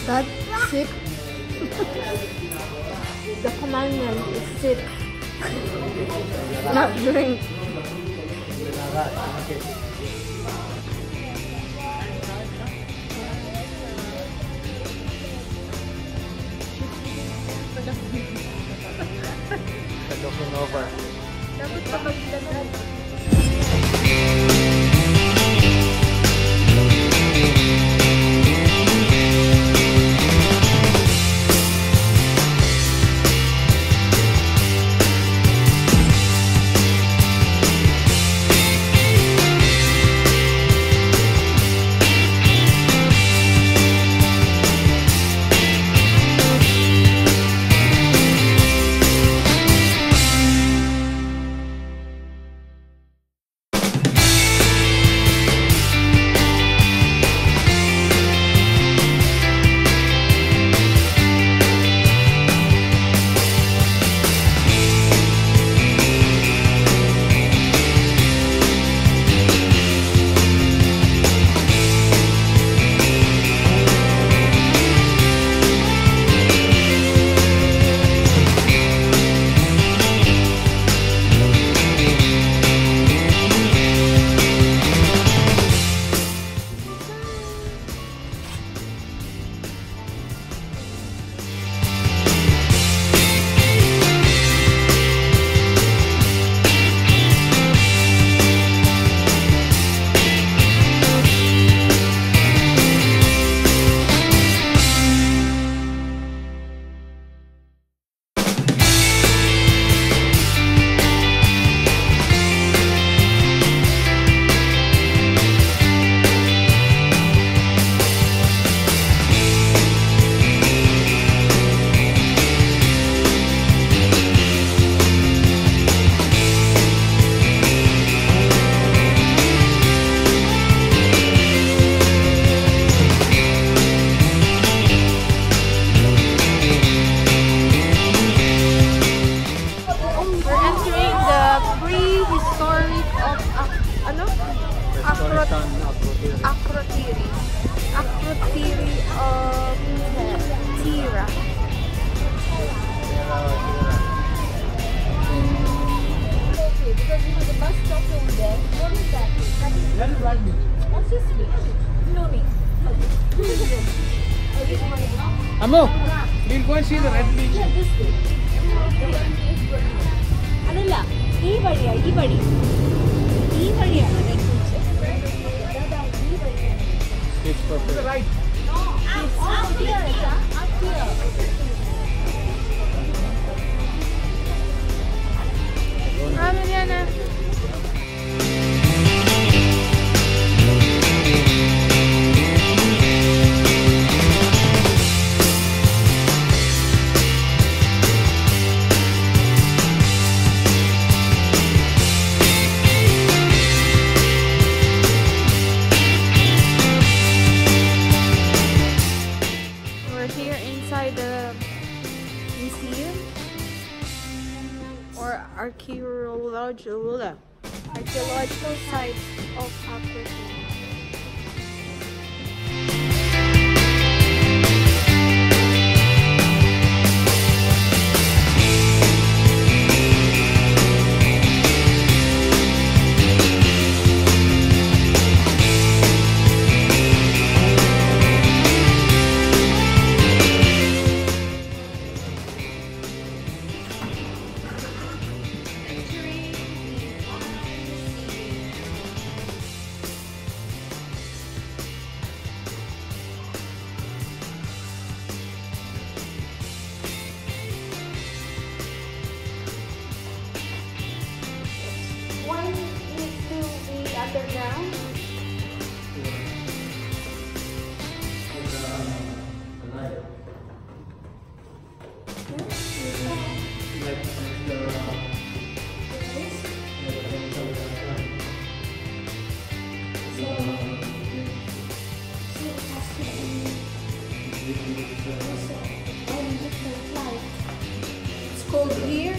Dad, sit. The commandment is sit. Not drink. Looking over. Dapat kapag lahat. Akrotiri of Tira. Okay, because you know the bus stop over there. What is that? That is Rodney. What's this place? No need. Ammo, we'll go and see the red beach. Yeah, this way. Adalla, ee vadiya, ee vadi. Ee vadiyana red beach. It's perfect. Right. No, up here, up here. Mariana. The museum or archaeological sites of Africa. One needs to be underground. It's cold here.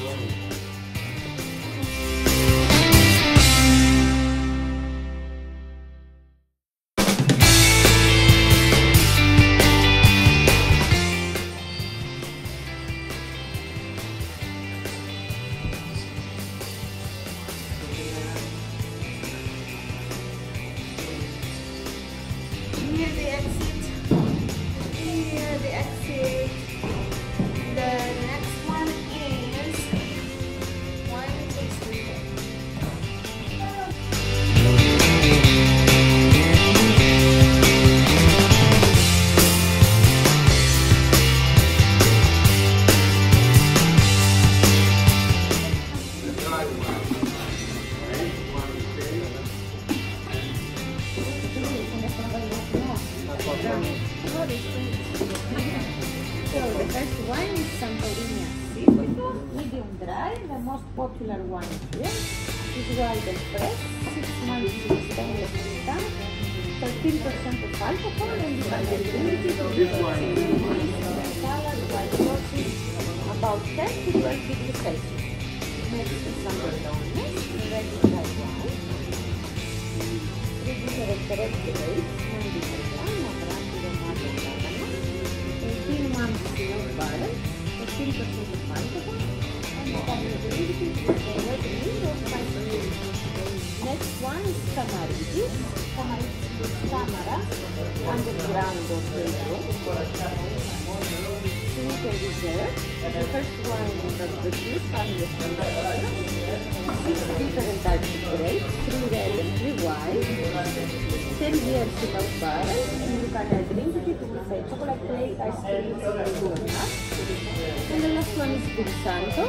Near the exit. Near the exit. The next one is wine tasting. So the first one is Santorini Acidico, medium dry, the most popular one here. Is white and fresh, 6 months in stainless tank, 13% of alcohol, and you can drink it with salad, white sauces, about 10 to 12 degrees Celsius. Next is Santorini, red white wine. Refrigerated red grapes, 90 grams, Amarante Romato Plátano, 18 months in barrel, 15% of alcohol, and you can drink it with a red meat or 5 ml. Next one is Camaritis. Camaritis is Camara, underground or bedroom. Sweet and dessert. The first wine is the juice family of 6 different types of grapes, 3 red and 3 white. 10 years in a barrel, and you can drink it with a chocolate cake, ice cream, or nut. And the last one is Big Santo.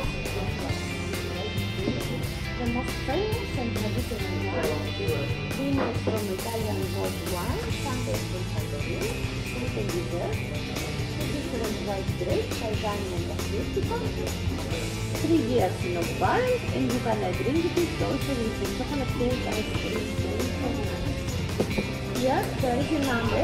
The most famous and traditional wine. Vino is from Italian gold wine, Santo is from Santorini, sweet and dessert. 2 different white grapes, Saizani and Acidico. 3 years in a barrel, and you can drink it also with a chocolate cake, ice cream, or nut. Yes, there is a number.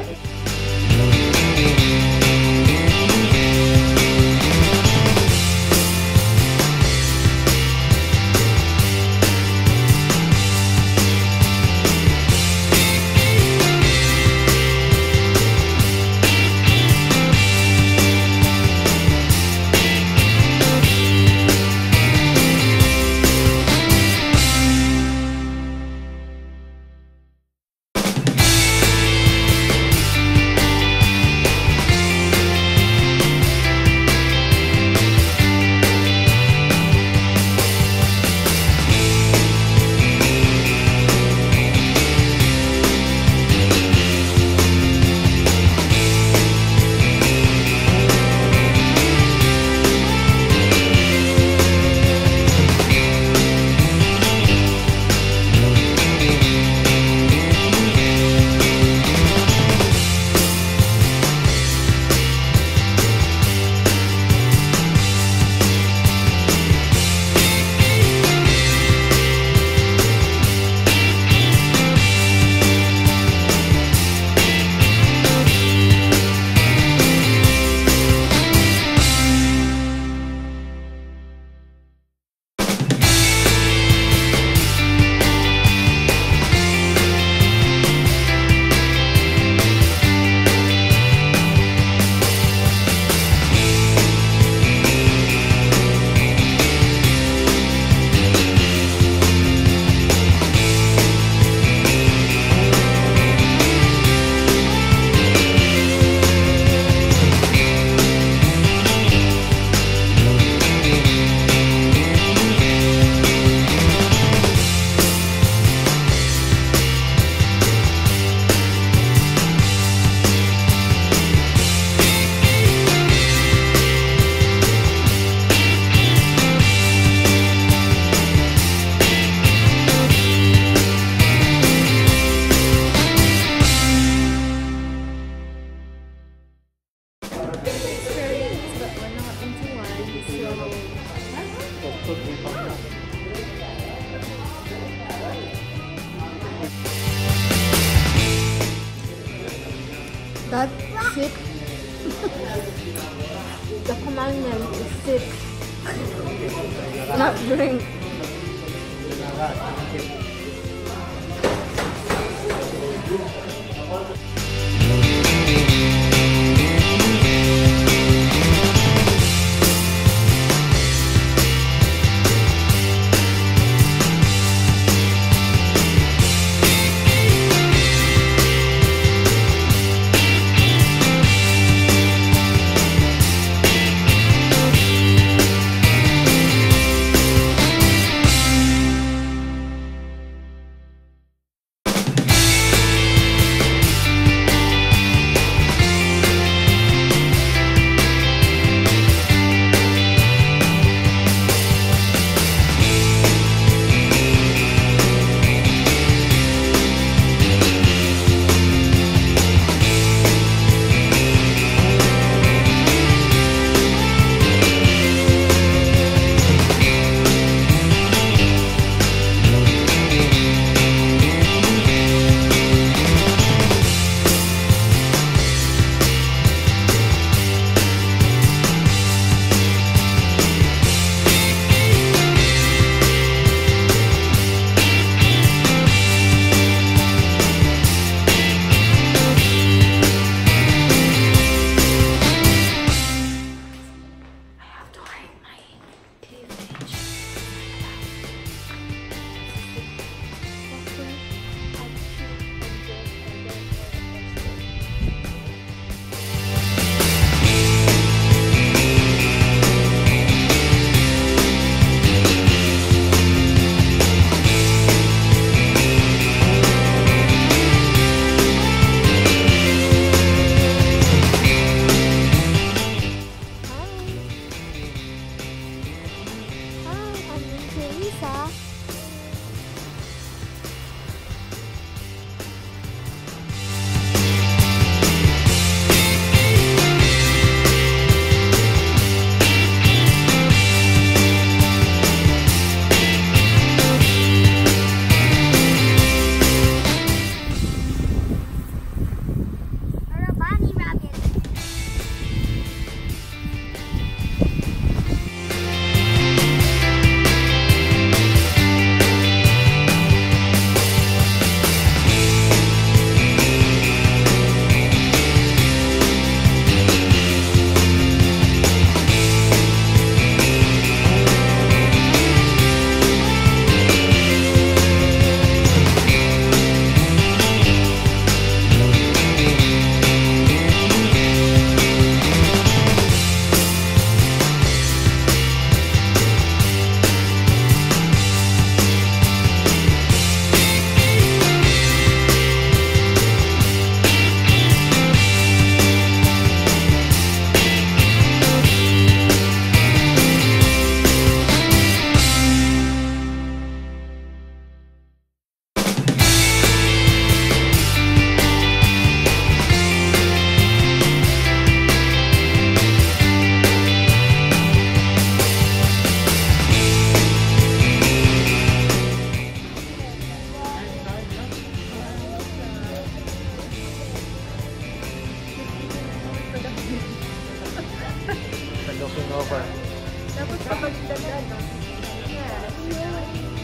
That's it. The commandment is sit Not drink. Looking over. Dapat kapag dagdag, no? Yeah.